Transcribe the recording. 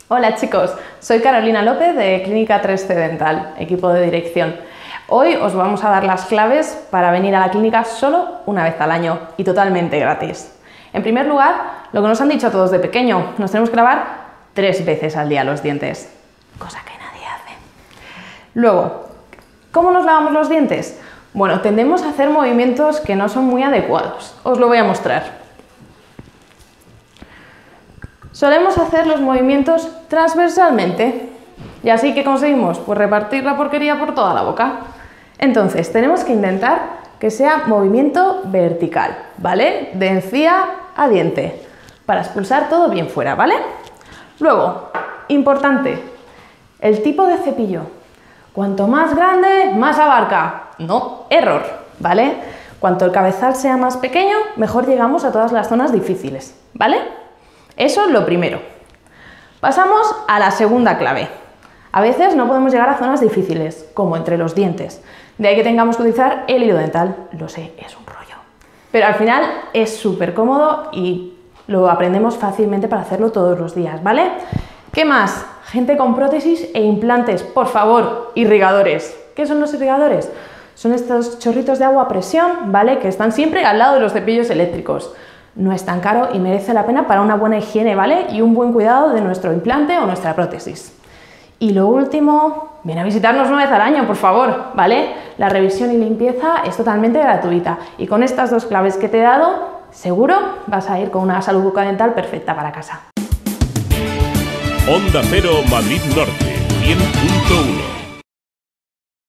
Hola chicos, soy Carolina López de Clínica 3C Dental, equipo de dirección. Hoy os vamos a dar las claves para venir a la clínica solo una vez al año y totalmente gratis. En primer lugar, lo que nos han dicho a todos de pequeño, nos tenemos que lavar 3 veces al día los dientes, cosa que nadie hace. Luego, ¿cómo nos lavamos los dientes? Bueno, tendemos a hacer movimientos que no son muy adecuados. Os lo voy a mostrar. Solemos hacer los movimientos transversalmente. ¿Y así que conseguimos? Pues repartir la porquería por toda la boca. Entonces, tenemos que intentar que sea movimiento vertical, ¿vale? De encía a diente, para expulsar todo bien fuera, ¿vale? Luego, importante, el tipo de cepillo. Cuanto más grande, más abarca. No, error, ¿vale? Cuanto el cabezal sea más pequeño, mejor llegamos a todas las zonas difíciles, ¿vale? Eso es lo primero. Pasamos a la segunda clave. A veces no podemos llegar a zonas difíciles, como entre los dientes. De ahí que tengamos que utilizar el hilo dental. Lo sé, es un rollo. Pero al final es súper cómodo y lo aprendemos fácilmente para hacerlo todos los días, ¿vale? ¿Qué más? Gente con prótesis e implantes, por favor, irrigadores. ¿Qué son los irrigadores? Son estos chorritos de agua a presión, ¿vale? Que están siempre al lado de los cepillos eléctricos. No es tan caro y merece la pena para una buena higiene, ¿vale? Y un buen cuidado de nuestro implante o nuestra prótesis. Y lo último, ven a visitarnos una vez al año, por favor, ¿vale? La revisión y limpieza es totalmente gratuita y con estas 2 claves que te he dado, seguro vas a ir con una salud bucodental perfecta para casa. Onda Cero Madrid Norte, 100.1